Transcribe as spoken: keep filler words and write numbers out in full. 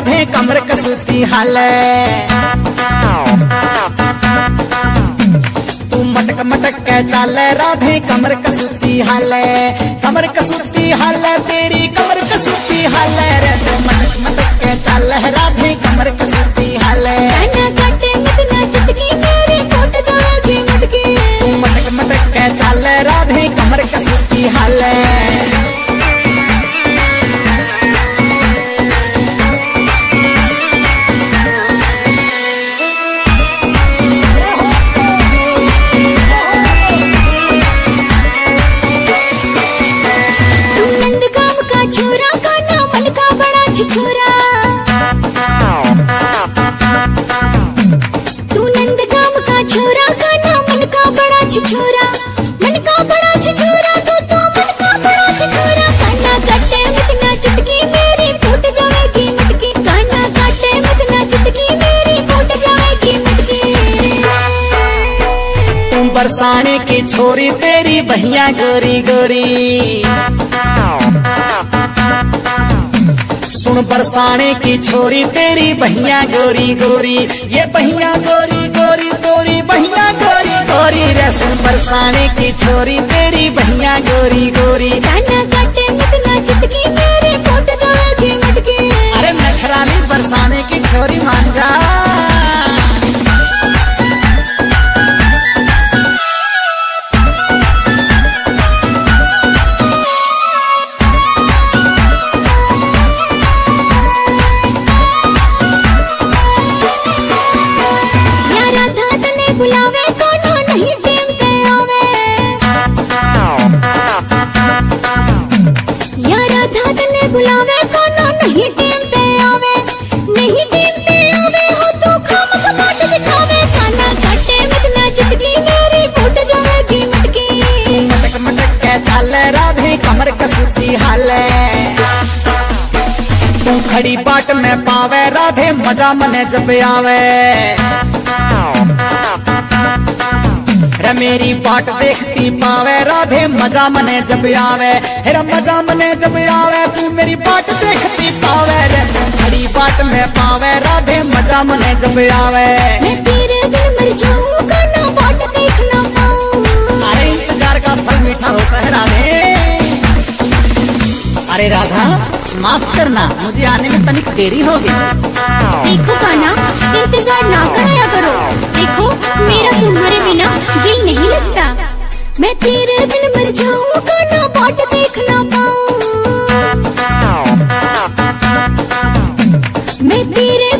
राधे कमर कसूती हाल तू मटक मटक के चाल राधे कमर कसूती हाल कमर कसूती हाल तेरी कमर कसूती हाल रे तू मटक मटक के चाल राधे कमर कसूती हाल तू मटक मटक के चाल राधे कमर कसूती हाल छिछोरा तू नंद गांव का छोरा का नाम मन का बड़ा छिछोरा मन का बड़ा छिछोरा तू तो मन का बड़ा छिछोरा काना काटे मतना चुटकी मेरी फूट जाएगी मटकी काना काटे मतना चुटकी मेरी फूट जाएगी मटकी तुम बरसाने की छोरी तेरी बहिया गोरी गोरी सुन बरसाने की छोरी तेरी बहिया गोरी गोरी ये बहिया गोरी गोरी गोरी बहिया गोरी गोरी रे सुन बरसाने की छोरी तेरी बहिया गोरी गोरी काना काटे मतना चुटकी मेरी फूट जाएगी मटकी अरे नखराली बरसाने की छोरी मान जा बुलावे कोनो नहीं टेम पे आवे या राधा तने बुलावे कोनो नहीं टेम पे आवे नहीं टेम पे आवे हो तू खाम कपाट दिखावे काना काटे मतना चुटकी मेरी फूट जाएगी मटकी मटक मटक के चाल राधे कमर कसूती हाल तू खड़ी बाट में पावे राधे मजा मने जब आवे रे मेरी बाट देखती पावे राधे मजा मने जब आवे हेरा मजा मने जब आवे तू मेरी बाट देखती पावे रे खड़ी बाट में पावे राधे मजा मने जब आवे मैं तेरे बिन मर जाऊं काना बाट देख ना पाऊं अरे इंतजार का फल मीठा होता है राधे अरे राधा माफ करना मुझे आने में तनिक देरी हो गई देखो काना इंतजार ना कराया करो देखो मेरा तुम्हारे बिना दिल नहीं लगता मैं तेरे बिन मर जाऊं काना बाट देख ना पाऊं मैं तेरे